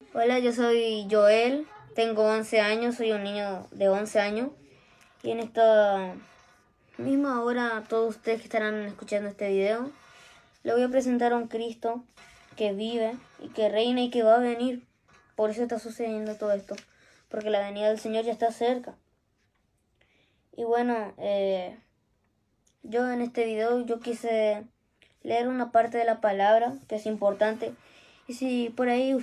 Hola, yo soy Joel, tengo 11 años, soy un niño de 11 años y en esta misma hora a todos ustedes que estarán escuchando este video le voy a presentar a un Cristo que vive y que reina y que va a venir. Por eso está sucediendo todo esto, porque la venida del Señor ya está cerca. Y bueno, yo en este video yo quise leer una parte de la palabra que es importante. Y si por ahí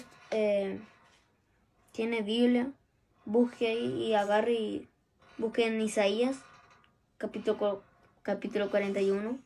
tiene Biblia, busque ahí y agarre y busque en Isaías, capítulo 41,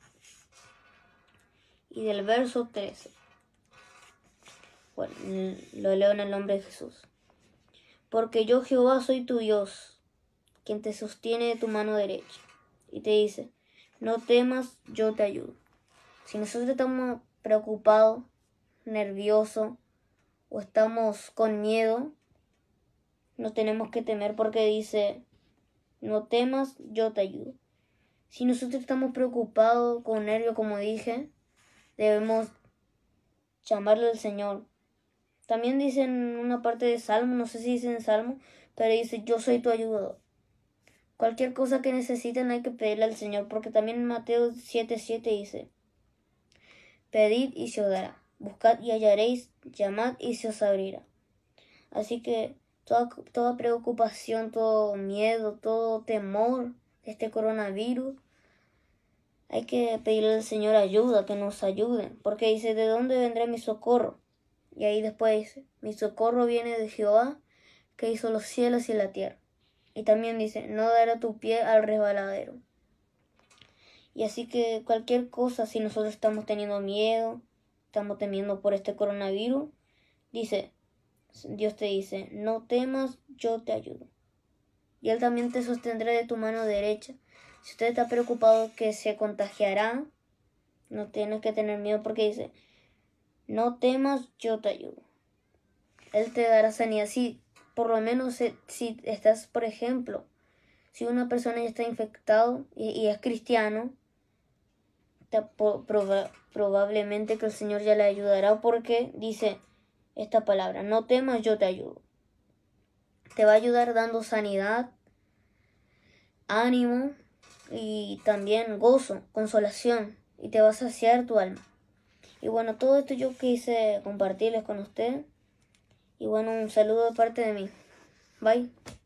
y del verso 13. Bueno, lo leo en el nombre de Jesús. Porque yo, Jehová, soy tu Dios, quien te sostiene de tu mano derecha, y te dice, no temas, yo te ayudo. Si nosotros estamos preocupados, nerviosos, o estamos con miedo, no tenemos que temer porque dice, no temas, yo te ayudo. Si nosotros estamos preocupados, con nervio, como dije, debemos llamarle al Señor. También dice en una parte de Salmo, no sé si dice en Salmo, pero dice, yo soy tu ayudador. Cualquier cosa que necesiten hay que pedirle al Señor, porque también en Mateo 7:7 dice, pedid y se os dará, buscad y hallaréis, llamad y se os abrirá. Así que toda preocupación, todo miedo, todo temor de este coronavirus, hay que pedirle al Señor ayuda, que nos ayude, porque dice, ¿de dónde vendrá mi socorro? Y ahí después dice, mi socorro viene de Jehová, que hizo los cielos y la tierra. Y también dice, no dará tu pie al resbaladero. Y así que cualquier cosa, si nosotros estamos teniendo miedo, estamos temiendo por este coronavirus, dice, Dios te dice, no temas, yo te ayudo. Y Él también te sostendrá de tu mano derecha. Si usted está preocupado que se contagiará, no tienes que tener miedo porque dice, no temas, yo te ayudo. Él te dará sanidad. Si por lo menos si estás, por ejemplo, si una persona ya está infectado y es cristiano, probablemente que el Señor ya le ayudará porque dice esta palabra, no temas, yo te ayudo. Te va a ayudar dando sanidad, ánimo y también gozo, consolación, y te va a saciar tu alma. Y bueno, todo esto yo quise compartirles con ustedes. Y bueno, un saludo de parte de mí. Bye.